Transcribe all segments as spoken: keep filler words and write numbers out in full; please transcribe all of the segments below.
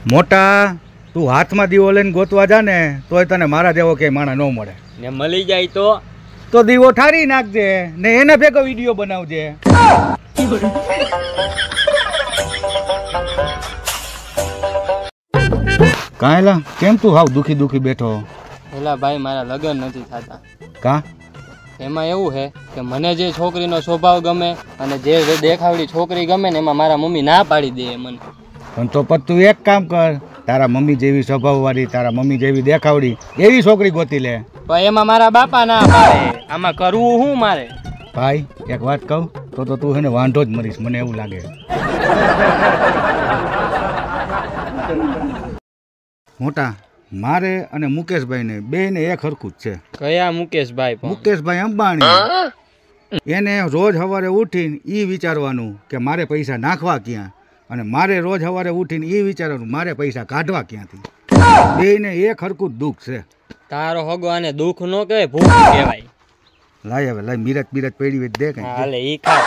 મોટા તું હાથમાં દીવો લઈને ગોતવા જા ને તોય તને મારા જેવો કે માણા ન મળે ને મળી જાય તો તો દીવો ઠારી નાખજે ને એને ભેગો વિડીયો બનાવજે. કાંઈલા કેમ તું હાવ દુખી દુખી બેઠો? એલા ભાઈ મારા લગ્ન નથી થતા. કા? એમાં એવું છે કે મને જે છોકરીનો સ્વભાવ ગમે અને જે દેખાવડી છોકરી ગમે ને એમાં મારા મમ્મી ના પાડી દે મને. પણ તો પછી તું એક કામ કર, તારા મમ્મી જેવી સ્વભાવવાળી, તારા મમ્મી જેવી દેખાવડી એવી છોકરી ગોતી લે. પણ એમાં મારા બાપા ના પાડે. આમાં કરવું શું મારે? ભાઈ એક વાત કહું તો તો તું એને વાંધો જ મરીશ, મને એવું લાગે. મોટા મારે અને મુકેશભાઈને બેને એક હરખું જ છે. કયા મુકેશભાઈ? મુકેશભાઈ અંબાણી. એને રોજ સવારે ઉઠીને એ વિચારવાનું કે મારે પૈસા નાખવા ક્યાં, અને મારે રોજ સવારે ઉઠીને એ વિચારવાનું મારે પૈસા કાઢવા ક્યાંથી. બેને એક હરખું જ દુઃખ છે. તારો હગો આને દુઃખ ન કહેવાય, ભૂખ કહેવાય. લાય હવે લાય, મિરત મિરત પડી હોય દે કઈ. હાલે ઈ ખા.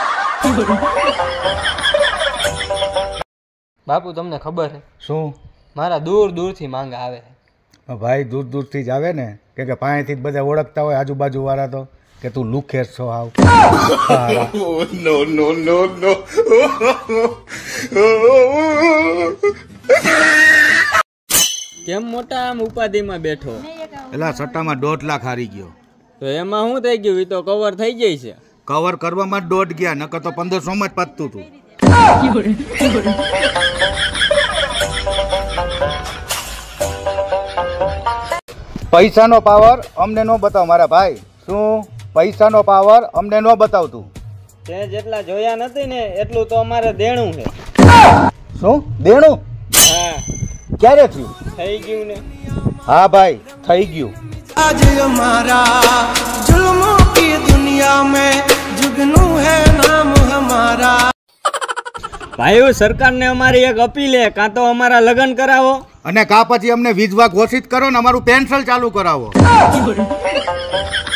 બાપુ તમને ખબર છે શું? મારા દૂર દૂરથી માંગ આવે. ભાઈ દૂર દૂરથી જ આવે ને, કે કે પાસેથી જ બધા ઓળખતા હોય આજુબાજુ વાળા તો કે તું લુખેર છો હાવ. નો નો નો નો. કેમ મોટા આમ ઉપાધિમાં બેઠો? એલા સટ્ટામાં દોઢ લાખ હારી ગયો. તો એમાં શું થઈ ગયું? એ તો કવર થઈ જાય છે. કવર કરવામાં જ દોઢ ગયા, નકર તો પંદરસો માં જ પતતું હતું. પૈસાનો પાવર અમને નો બતાવ મારા ભાઈ. શું પૈસાનો પાવર અમને નો બતાવતું? તે જેટલા જોયા નથી ને એટલું તો અમારે દેણું છે. શું દેણું? હા. ક્યારે થયું? થઈ ગયું ને. હા ભાઈ થઈ ગયું. आज हमारा जुल्मों की दुनिया में जुगनू है नाम हमारा. ભાઈઓ સરકારને અમારી એક અપીલ છે, કાં તો અમારા લગ્ન કરાવો અને કા પછી અમને વિધવા ઘોષિત કરો ને અમારું પેન્શન ચાલુ કરાવો.